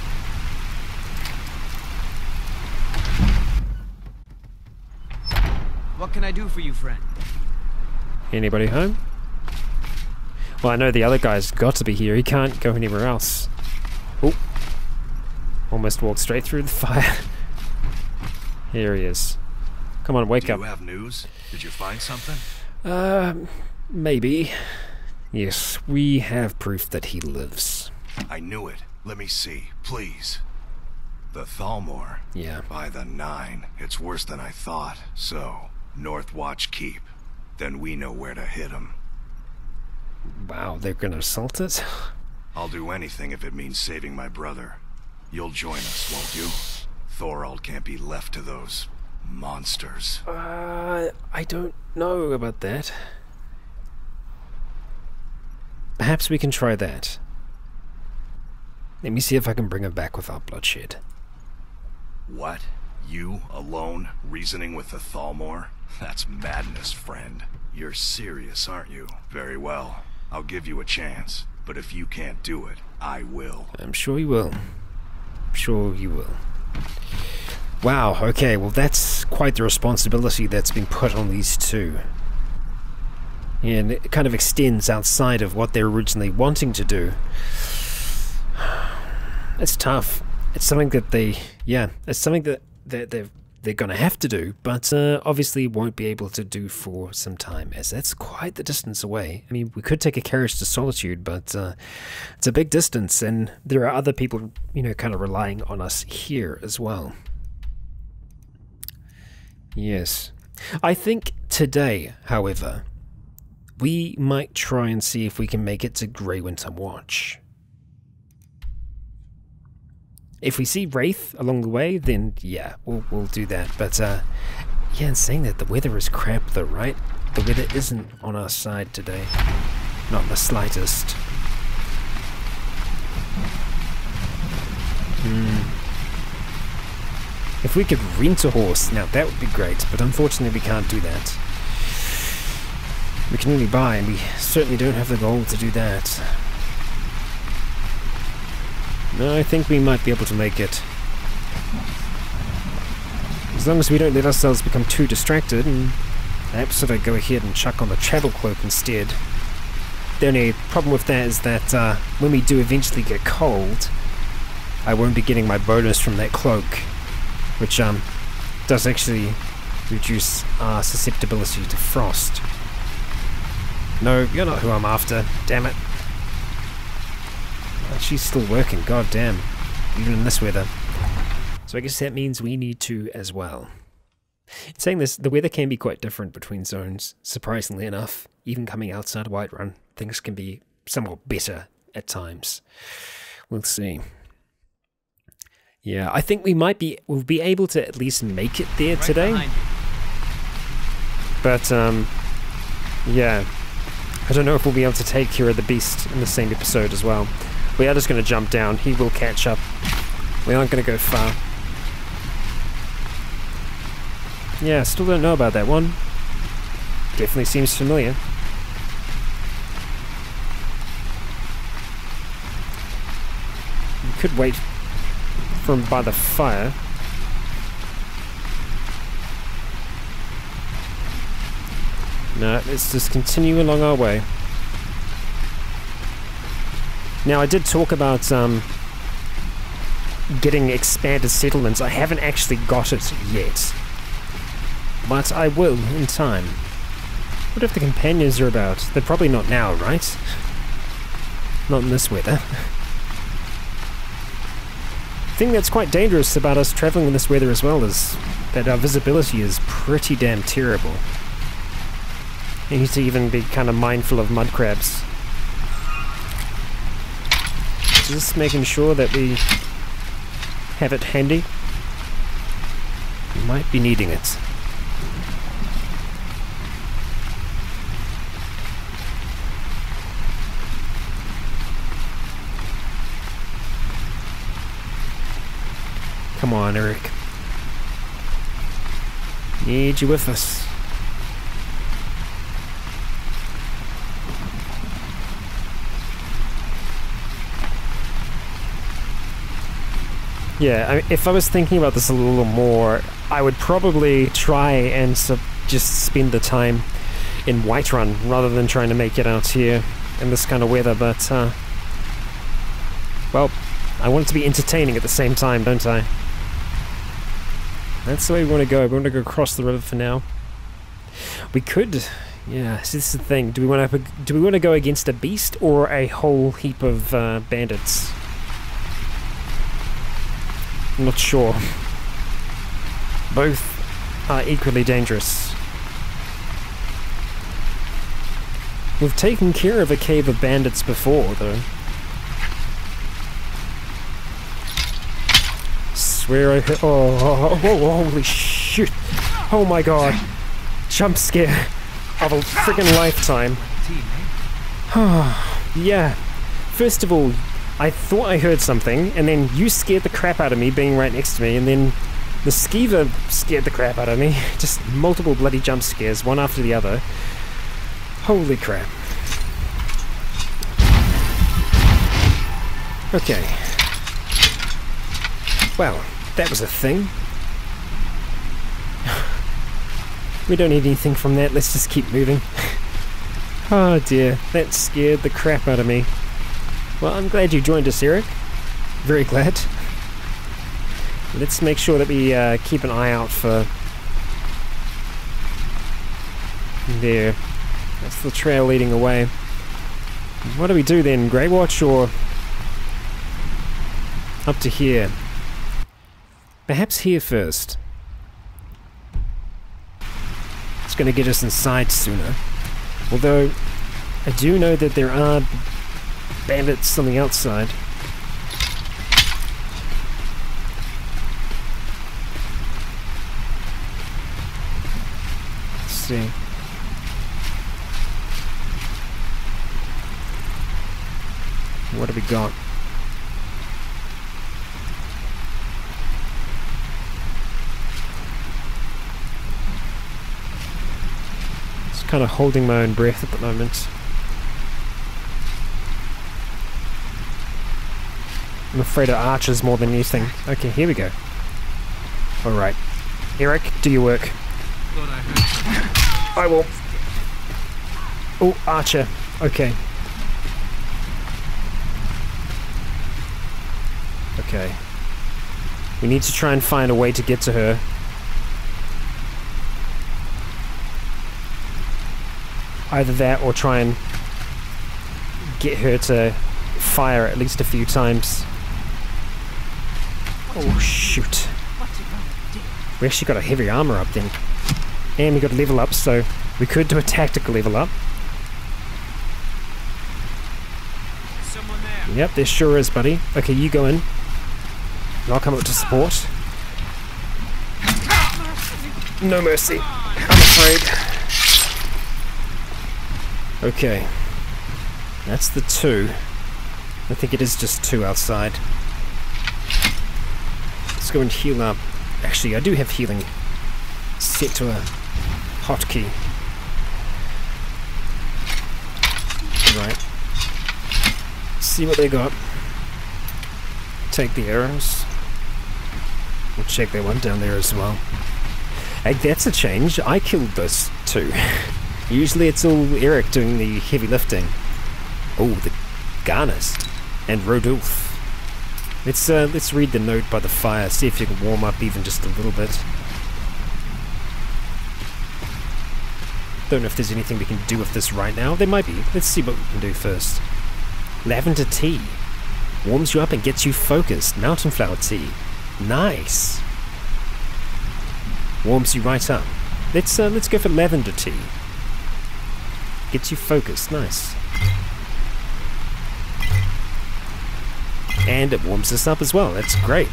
What can I do for you, friend? Anybody home? Well, I know the other guy's got to be here. He can't go anywhere else. Oh. Almost walked straight through the fire. Here he is. Come on, wake do up. Do you have news? Did you find something? Uh, maybe. Yes, we have proof that he lives. I knew it. Let me see, please. The Thalmor. Yeah. By the nine. It's worse than I thought. So, Northwatch Keep. Then we know where to hit him. Wow, they're gonna assault it? I'll do anything if it means saving my brother. You'll join us, won't you? Thorold can't be left to those monsters. Uh, I don't know about that. Perhaps we can try that. Let me see if I can bring her back without bloodshed. What? You, alone, reasoning with the Thalmor? That's madness, friend. You're serious, aren't you? Very well. I'll give you a chance. But if you can't do it, I will. I'm sure you will. I'm sure you will. Wow, okay, well that's quite the responsibility that's been put on these two. And it kind of extends outside of what they're originally wanting to do. It's tough. It's something that they, yeah, it's something that they're, they're, they're going to have to do, but uh, obviously won't be able to do for some time, as that's quite the distance away. I mean, we could take a carriage to Solitude, but uh, it's a big distance, and there are other people, you know, kind of relying on us here as well. Yes. I think today, however, we might try and see if we can make it to Grey Winter Watch. If we see Wraith along the way, then yeah, we'll, we'll do that. But uh, yeah, and saying that, the weather is crap though, right? The weather isn't on our side today. Not the slightest. Hmm. If we could rent a horse, now that would be great, but unfortunately we can't do that. We can only buy, and we certainly don't have the gold to do that. No, I think we might be able to make it. As long as we don't let ourselves become too distracted, and perhaps sort of go ahead and chuck on the travel cloak instead. The only problem with that is that uh, when we do eventually get cold, I won't be getting my bonus from that cloak, which um, does actually reduce our susceptibility to frost. No, you're not who I'm after, damn it. Oh, she's still working, god damn, even in this weather. So I guess that means we need to as well. In saying this, the weather can be quite different between zones, surprisingly enough. Even coming outside Whiterun, things can be somewhat better at times. We'll see. Yeah, I think we might be, we'll be able to at least make it there Right today. But, um, yeah. I don't know if we'll be able to take Kira the Beast in the same episode as well. We are just going to jump down. He will catch up. We aren't going to go far. Yeah, still don't know about that one. Definitely seems familiar. We could wait for him by the fire. No, let's just continue along our way. Now, I did talk about um, getting expanded settlements. I haven't actually got it yet, but I will in time. What if the companions are about? They're probably not now, right? Not in this weather. The thing that's quite dangerous about us traveling in this weather as well is that our visibility is pretty damn terrible. You need to even be kind of mindful of mud crabs. Just making sure that we have it handy. We might be needing it. Come on, Erik. Need you with us. Yeah, I mean, if I was thinking about this a little more, I would probably try and sub just spend the time in Whiterun rather than trying to make it out here in this kind of weather, but, uh, well, I want it to be entertaining at the same time, don't I? That's the way we want to go. We want to go across the river for now. We could, yeah, so this is the thing. Do we want to do we want to go against a beast or a whole heap of uh, bandits? I'm not sure. Both are equally dangerous. We've taken care of a cave of bandits before, though. Swear I hit. Oh, oh, oh, oh, holy shit! Oh my god! Jump scare of a friggin' lifetime. Yeah. First of all, I thought I heard something, and then you scared the crap out of me being right next to me, and then the skeever scared the crap out of me. Just multiple bloody jump scares, one after the other. Holy crap. Okay. Well, that was a thing. We don't need anything from that, let's just keep moving. Oh dear, that scared the crap out of me. Well, I'm glad you joined us, Erik. Very glad. Let's make sure that we uh, keep an eye out for... There. That's the trail leading away. What do we do then? Grey Watch or... up to here? Perhaps here first. It's going to get us inside sooner. Although, I do know that there are bandits on the outside. Let's see. What have we got? Just kind of holding my own breath at the moment. I'm afraid of archers more than anything. Okay, here we go. Alright. Erik, do your work. I will. Oh, archer. Okay. Okay. We need to try and find a way to get to her. Either that or try and get her to fire at least a few times. Oh shoot. We actually got a heavy armor up then. And we got a level up, so we could do a tactical level up. Someone there. Yep, there sure is, buddy. Okay, you go in. And I'll come up to support. No mercy, I'm afraid. Okay. That's the two. I think it is just two outside. Let's go and heal up. Actually, I do have healing set to a hotkey. Right. See what they got. Take the arrows. We'll check that one down there as well. Hey, that's a change. I killed those two. Usually it's all Erik doing the heavy lifting. Oh, the Garners and Rodulf. Let's uh, let's read the note by the fire. See if you can warm up even just a little bit. Don't know if there's anything we can do with this right now. There might be. Let's see what we can do first. Lavender tea. Warms you up and gets you focused. Mountain flower tea. Nice. Warms you right up. Let's uh, let's go for lavender tea. Gets you focused. Nice. And it warms us up as well. That's great.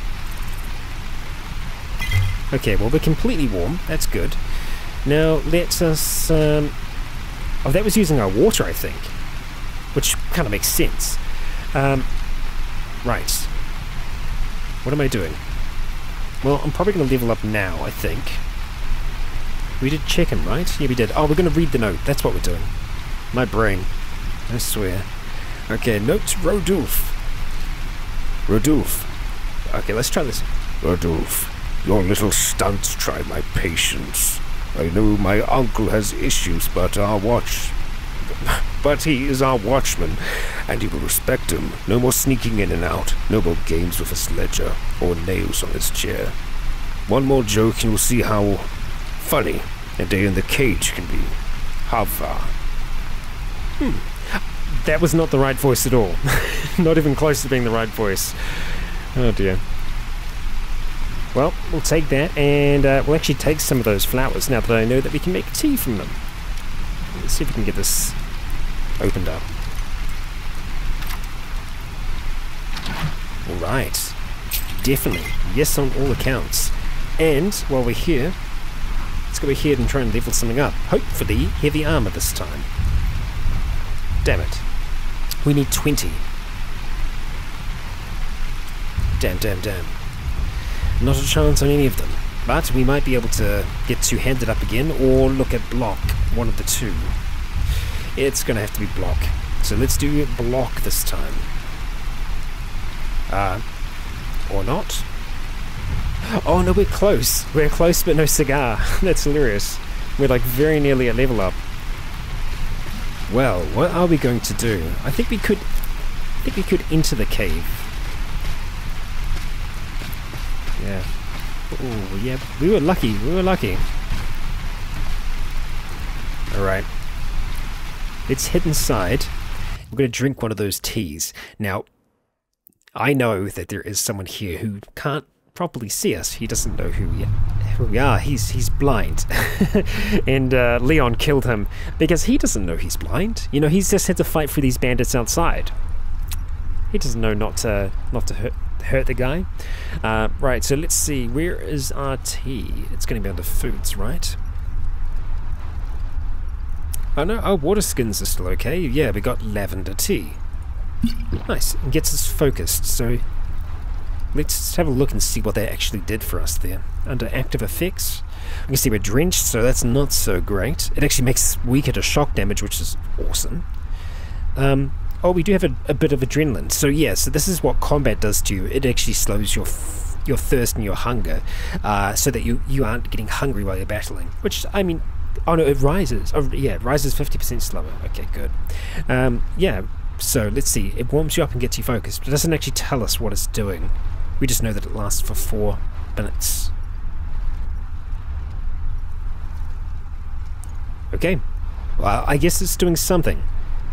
Okay, well we're completely warm. That's good. Now let us... Um, oh, that was using our water, I think. Which kind of makes sense. Um, right. What am I doing? Well, I'm probably going to level up now, I think. We did check him, right? Yeah, we did. Oh, we're going to read the note. That's what we're doing. My brain. I swear. Okay, note to Rodulf. Rodulf. Okay, let's try this. Rodulf, your little stunts try my patience. I know my uncle has issues, but our watch... But he is our watchman, and you will respect him. No more sneaking in and out. No more games with his ledger, or nails on his chair. One more joke and you'll see how funny a day in the cage can be. How far? Hmm. That was not the right voice at all. Not even close to being the right voice. Oh dear. Well, we'll take that, and uh, we'll actually take some of those flowers now that I know that we can make tea from them. Let's see if we can get this opened up. Alright. Definitely. Yes on all accounts. And, while we're here, let's go ahead and try and level something up. Hopefully, heavy armor this time. Damn it. We need twenty. Damn, damn, damn. Not a chance on any of them. But we might be able to get two-handed up again, or look at block, one of the two. It's going to have to be block. So let's do block this time. Uh, or not. Oh no, we're close. We're close, but no cigar. That's hilarious. We're like very nearly a level up. Well, what are we going to do? I think we could... I think we could enter the cave. Yeah. Oh, yeah. We were lucky. We were lucky. Alright. Let's head inside. We're going to drink one of those teas. Now, I know that there is someone here who can't properly see us. He doesn't know who we are. Who we are. He's, he's blind. And uh, Leon killed him because he doesn't know he's blind. You know, he's just had to fight for these bandits outside. He doesn't know not to, not to hurt, hurt the guy. Uh, right, so let's see. Where is our tea? It's going to be under foods, right? Oh no, our water skins are still okay. Yeah, we got lavender tea. Nice. It gets us focused, so let's have a look and see what they actually did for us there. Under active effects, you can see we're drenched, so that's not so great. It actually makes us weaker to shock damage, which is awesome. Um, oh, we do have a, a bit of adrenaline. So yeah, so this is what combat does to you. It actually slows your f your thirst and your hunger, uh, so that you, you aren't getting hungry while you're battling. Which, I mean, oh no, it rises. Oh yeah, it rises fifty percent slower. Okay, good. Um, yeah, so let's see. It warms you up and gets you focused. It doesn't actually tell us what it's doing. We just know that it lasts for four minutes. Okay. Well, I guess it's doing something.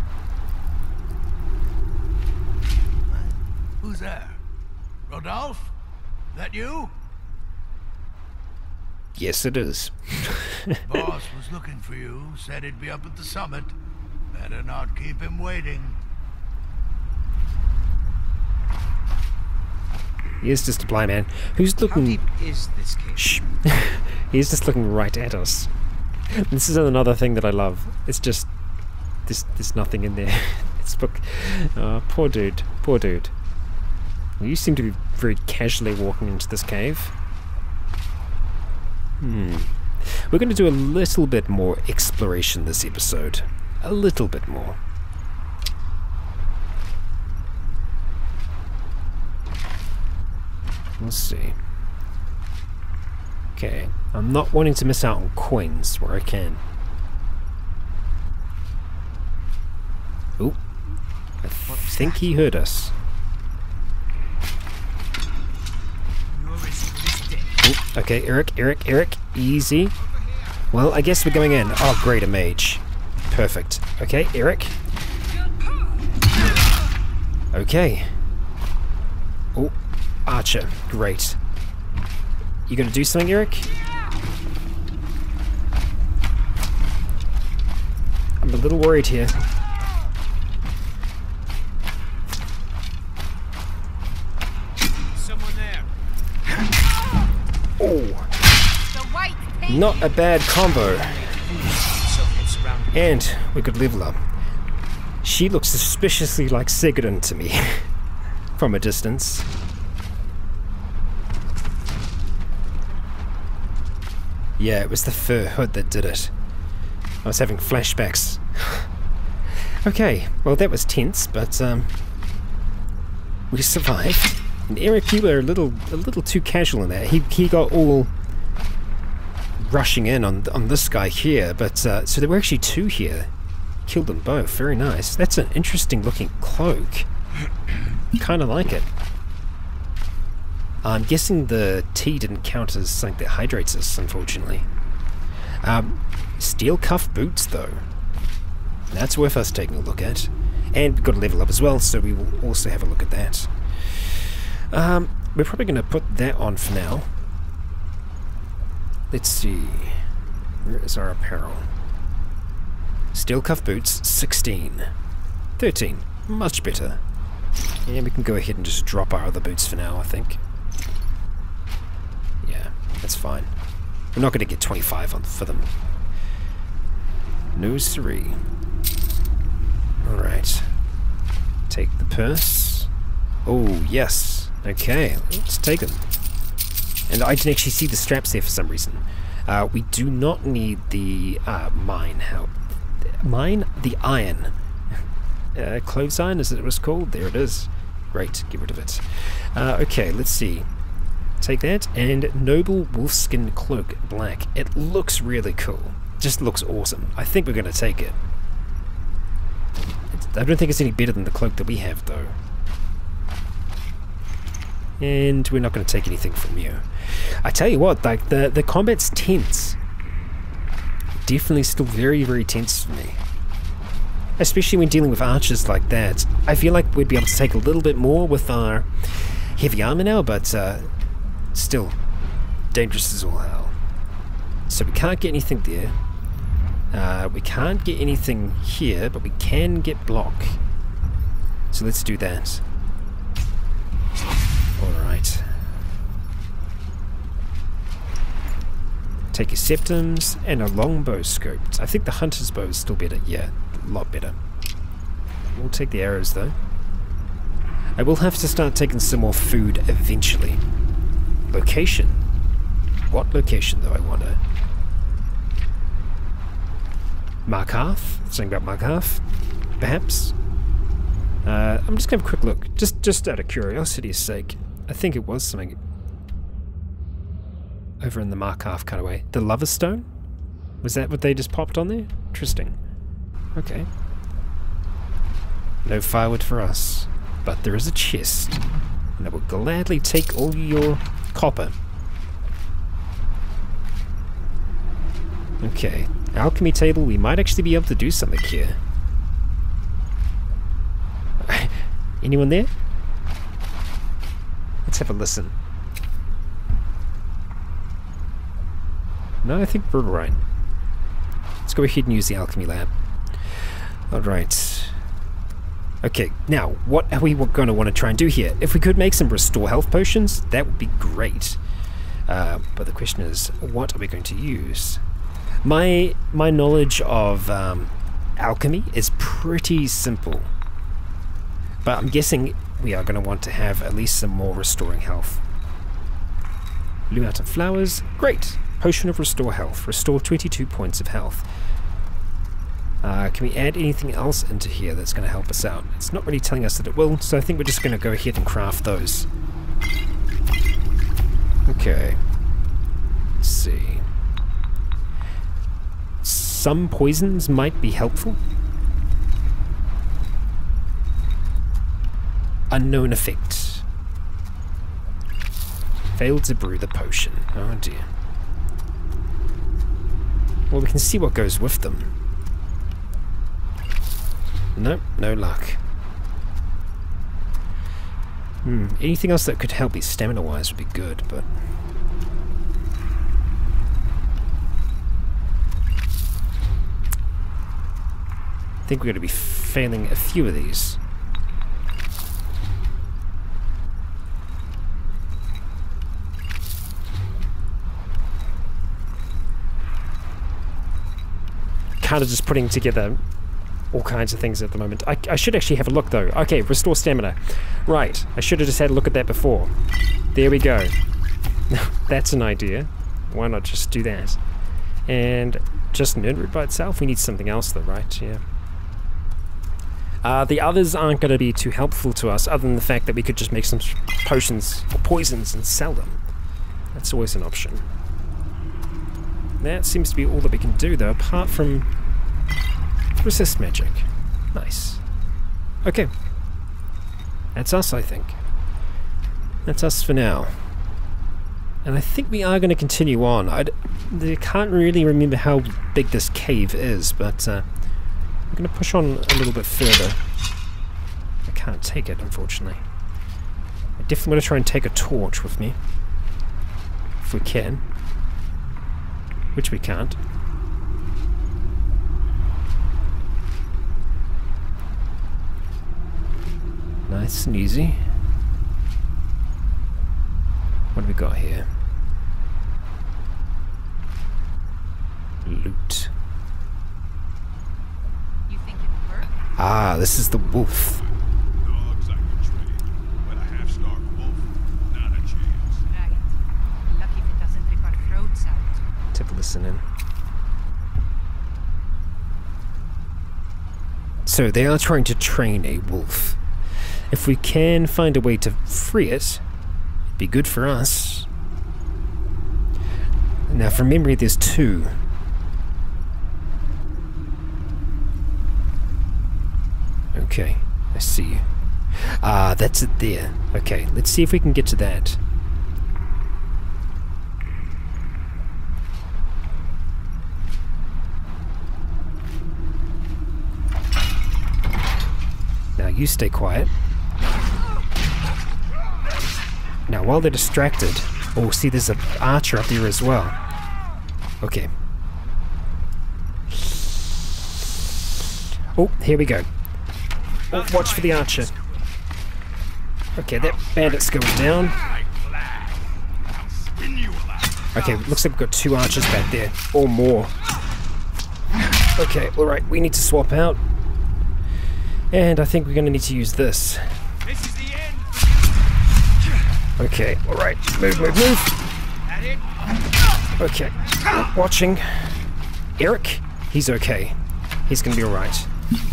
Who's there? Rodolphe? That you? Yes, it is. Boss was looking for you, said he'd be up at the summit. Better not keep him waiting. He is just a blind man who's looking... How deep is this cave? Shh. He's just looking right at us. This is another thing that I love. It's just... There's, there's nothing in there. It's book... Oh, poor dude. Poor dude. Well, you seem to be very casually walking into this cave. Hmm. We're going to do a little bit more exploration this episode. A little bit more. We'll see. Okay, I'm not wanting to miss out on coins where I can. Oh, I think he heard us. Oh, okay, Erik, Erik, Erik, easy. Well, I guess we're going in. Oh, great, a mage. Perfect. Okay, Erik. Okay. Oh, archer. Great. You gonna do something, Erik? I'm a little worried here. Someone there. Oh. Not a bad combo. And we could level up. She looks suspiciously like Sigurd to me. From a distance. Yeah, it was the fur hood that did it. I was having flashbacks. Okay, well that was tense, but um, we survived. And Erik, you were a little, a little too casual in that. He he got all rushing in on on this guy here, but uh, so there were actually two here. Killed them both. Very nice. That's an interesting looking cloak. Kind of like it. I'm guessing the tea didn't count as something that hydrates us, unfortunately. Um, steel cuff boots, though. That's worth us taking a look at. And we've got to level up as well, so we will also have a look at that. Um, we're probably going to put that on for now. Let's see. Where is our apparel? Steel cuff boots, sixteen. thirteen. Much better. And we can go ahead and just drop our other boots for now, I think. Yeah, that's fine. We're not going to get twenty-five on for them. No siree. Alright. Take the purse. Oh, yes. Okay, let's take them. And I can actually see the straps there for some reason. Uh, we do not need the uh, mine. How? Mine? The iron. Uh, cloves iron, is it was called? There it is. Great, get rid of it. Uh, okay, let's see. Take that, and Noble Wolfskin Cloak Black. It looks really cool. Just looks awesome. I think we're going to take it. It's, I don't think it's any better than the cloak that we have, though. And we're not going to take anything from you. I tell you what, like the, the combat's tense. Definitely still very, very tense for me. Especially when dealing with archers like that. I feel like we'd be able to take a little bit more with our heavy armor now, but uh, still, dangerous as all hell. So we can't get anything there. Uh, we can't get anything here, but we can get block. So let's do that. Alright. Take your septums and a longbow scoped. I think the hunter's bow is still better. Yeah, a lot better. We'll take the arrows though. I will have to start taking some more food eventually. Location. What location though, I wonder? Markarth? Something about Markarth? Perhaps? Uh, I'm just gonna have a quick look. Just just out of curiosity's sake. I think it was something over in the Markarth kind of way. The Lover's Stone? Was that what they just popped on there? Interesting. Okay. No firewood for us. But there is a chest. And I will gladly take all your copper. Okay. Alchemy table, we might actually be able to do something here. Anyone there? Let's have a listen. No, I think we're right. Let's go ahead and use the alchemy lab. Alright. Okay, now, what are we going to want to try and do here? If we could make some restore health potions, that would be great. Uh, but the question is, what are we going to use? My, my knowledge of um, alchemy is pretty simple. But I'm guessing we are going to want to have at least some more restoring health. Blew out of flowers. Great! Potion of restore health. Restore twenty-two points of health. Uh, can we add anything else into here that's going to help us out? It's not really telling us that it will, so I think we're just going to go ahead and craft those. Okay. Let's see. Some poisons might be helpful. Unknown effect. Failed to brew the potion. Oh dear. Well, we can see what goes with them. Nope, no luck. Hmm, anything else that could help me stamina-wise would be good, but... I think we're going to be failing a few of these. Kind of just putting together all kinds of things at the moment. I, I should actually have a look though. Okay, restore stamina. Right, I should have just had a look at that before. There we go. That's an idea. Why not just do that? And just Nerdroot by itself? We need something else though, right? Yeah. Uh, the others aren't going to be too helpful to us, other than the fact that we could just make some potions or poisons and sell them. That's always an option. That seems to be all that we can do though, apart from resist magic. Nice. Okay. That's us, I think. That's us for now. And I think we are going to continue on. I can't really remember how big this cave is, but uh, I'm going to push on a little bit further. I can't take it, unfortunately. I definitely want to try and take a torch with me. If we can. Which we can't. Nice and easy. What do we got here? Loot. You think it would work? Ah, this is the wolf. Dogs I can train, but a half-starved wolf? So they are trying to train a wolf. If we can find a way to free it, it'd be good for us. Now from memory there's two. Okay, I see you. Ah, that's it there. Okay, let's see if we can get to that. Now you stay quiet. Now while they're distracted... Oh, see there's an archer up there as well. Okay. Oh, here we go. Oh, watch for the archer. Okay, that bandit's going down. Okay, looks like we've got two archers back there. Or more. Okay, alright, we need to swap out. And I think we're going to need to use this. Okay, alright, move, move, move. Okay, watching. Erik, he's okay. He's going to be alright.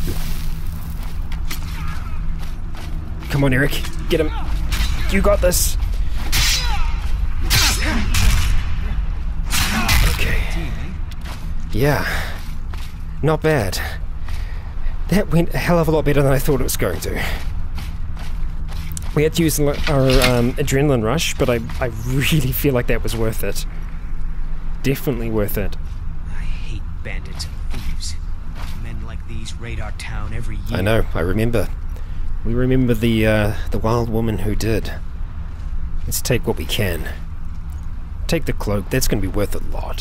Come on, Erik, get him. You got this. Okay. Yeah, not bad. That went a hell of a lot better than I thought it was going to. We had to use our um, adrenaline rush, but I, I really feel like that was worth it. Definitely worth it. I hate bandits and thieves. Men like these raid our town every year. I know, I remember. We remember the, uh, the wild woman who did. Let's take what we can. Take the cloak, that's going to be worth a lot.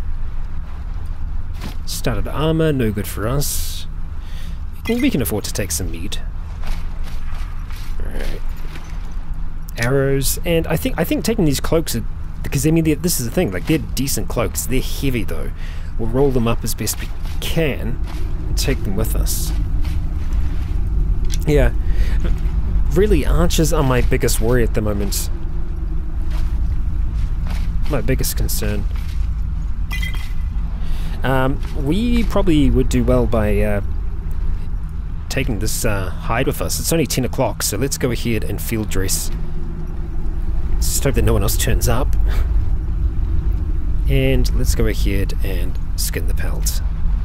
Started armor, no good for us. We can afford to take some meat. Alright. Arrows, and I think I think taking these cloaks are, because I mean this is the thing, like they're decent cloaks, they're heavy though. We'll roll them up as best we can and take them with us. Yeah, really archers are my biggest worry at the moment. My biggest concern. Um, we probably would do well by uh, taking this uh, hide with us. It's only ten o'clock, so let's go ahead and field dress. Let's just hope that no one else turns up. And let's go ahead and skin the pelt.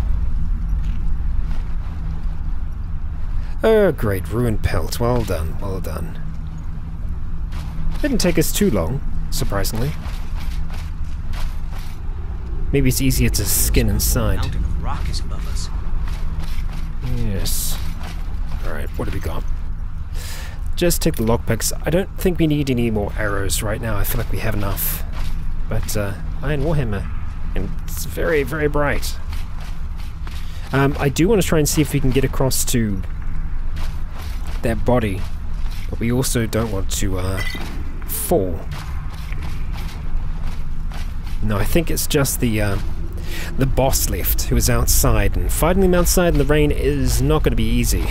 Oh great, ruined pelt. Well done, well done. Didn't take us too long, surprisingly. Maybe it's easier to skin inside. Mountain of rock is above us. Yes. Alright, what have we got? Just take the lockpicks. I don't think we need any more arrows right now. I feel like we have enough. But, uh, Iron Warhammer. And it's very, very bright. Um, I do want to try and see if we can get across to that body. But we also don't want to, uh, fall. No, I think it's just the, uh, the boss left, who is outside, and fighting them outside in the rain is not going to be easy.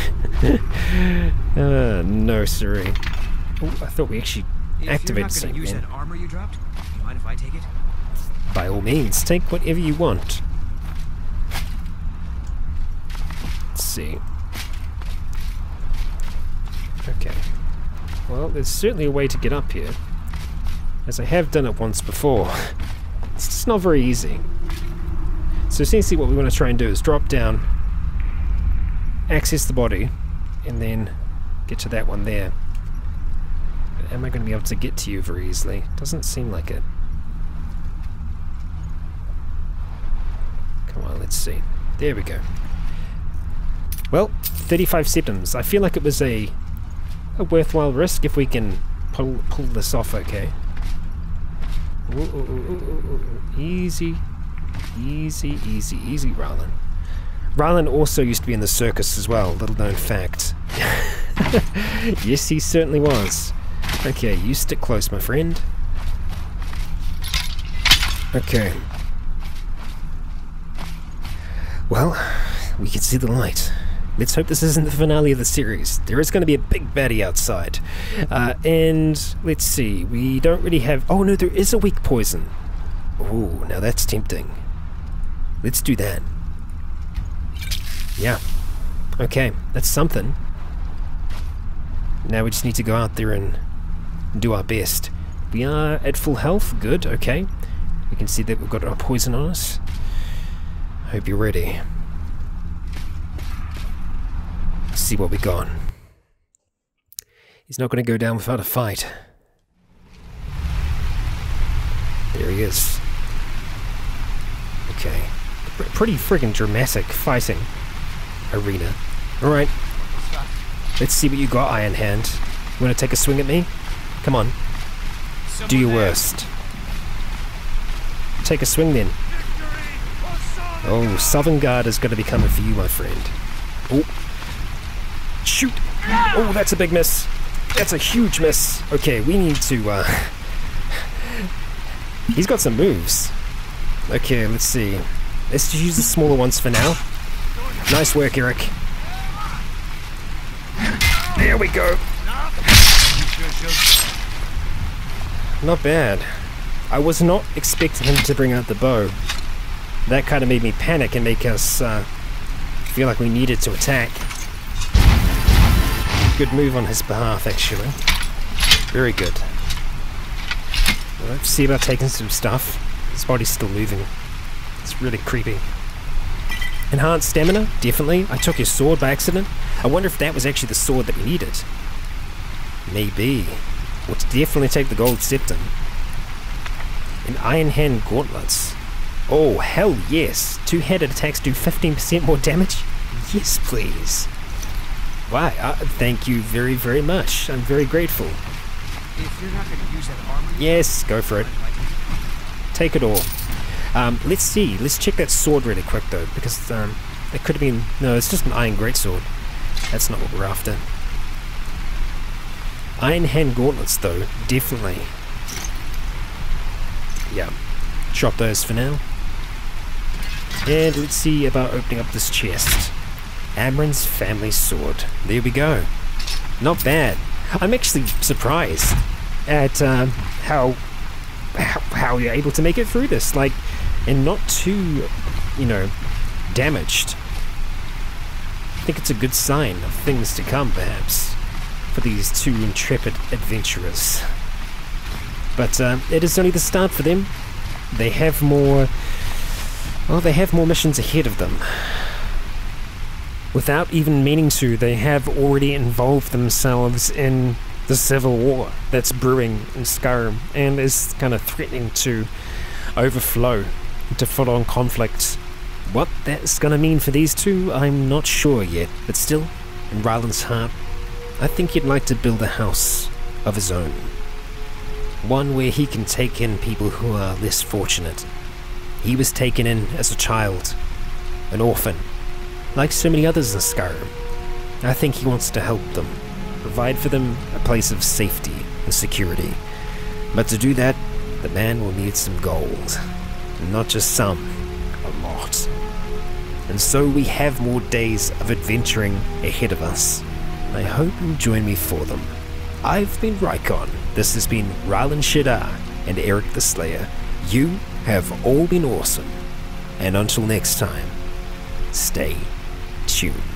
uh, no, siree. Oh, I thought we actually if activated something. If you're not going to use that armor you dropped, do you mind if I take it? By all means, take whatever you want. Let's see. Okay. Well, there's certainly a way to get up here, as I have done it once before. It's just not very easy. So essentially what we want to try and do is drop down, access the body, and then get to that one there. But am I going to be able to get to you very easily? Doesn't seem like it. Come on, let's see. There we go. Well, thirty-five seconds. I feel like it was a, a worthwhile risk if we can pull, pull this off okay. Ooh, ooh, ooh, ooh, ooh. Easy, easy, easy, easy, Ralen. Ralen also used to be in the circus as well, little known fact. Yes, he certainly was. Okay, you stick close, my friend. Okay. Well, we can see the light. Let's hope this isn't the finale of the series. There is going to be a big baddie outside. Uh, and let's see, we don't really have... Oh no, there is a weak poison. Ooh, now that's tempting. Let's do that. Yeah. Okay, that's something. Now we just need to go out there and do our best. We are at full health. Good, okay. We can see that we've got our poison on us. Hope you're ready. Let's see what we got. He's not going to go down without a fight. There he is. Okay. P pretty friggin' dramatic fighting arena. Alright. Let's see what you got, Iron Hand. You want to take a swing at me? Come on. Do your worst. Take a swing then. Oh, Sovngarde is going to be coming for you, my friend. Oh. Shoot! Oh, that's a big miss. That's a huge miss. Okay, we need to, uh... He's got some moves. Okay, let's see. Let's just use the smaller ones for now. Nice work, Erik. There we go. Not bad. I was not expecting him to bring out the bow. That kind of made me panic and make us uh, feel like we needed to attack. Good move on his behalf, actually. Very good. Let's see about taking some stuff. His body's still moving. It's really creepy. Enhanced stamina? Definitely. I took his sword by accident. I wonder if that was actually the sword that we needed. Maybe. We'll definitely take the gold septum. And Iron Hand gauntlets. Oh, hell yes. Two-handed attacks do fifteen percent more damage? Yes, please. Why? Uh, thank you very, very much. I'm very grateful. If you're not going to use that armor... Yes, go for it. Take it all. Um, let's see. Let's check that sword really quick, though, because um, it could have been... No, it's just an iron greatsword. That's not what we're after. Iron Hand gauntlets, though. Definitely. Yeah. Drop those for now. And let's see about opening up this chest. Amren's family sword. There we go. Not bad. I'm actually surprised at um, how, how how you're able to make it through this, like, and not too, you know, damaged. I think it's a good sign of things to come, perhaps, for these two intrepid adventurers. But uh, it is only the start for them. They have more. Well, they have more missions ahead of them. Without even meaning to, they have already involved themselves in the civil war that's brewing in Skyrim and is kind of threatening to overflow into full-on conflict. What that's going to mean for these two, I'm not sure yet, but still, in Ralen's heart, I think he'd like to build a house of his own. One where he can take in people who are less fortunate. He was taken in as a child, an orphan, like so many others in Skyrim. I think he wants to help them, provide for them a place of safety and security. But to do that, the man will need some gold. And not just some, a lot. And so we have more days of adventuring ahead of us. I hope you'll join me for them. I've been Rycon. This has been Ralen Shadr and Erik the Slayer. You have all been awesome. And until next time, stay tuned.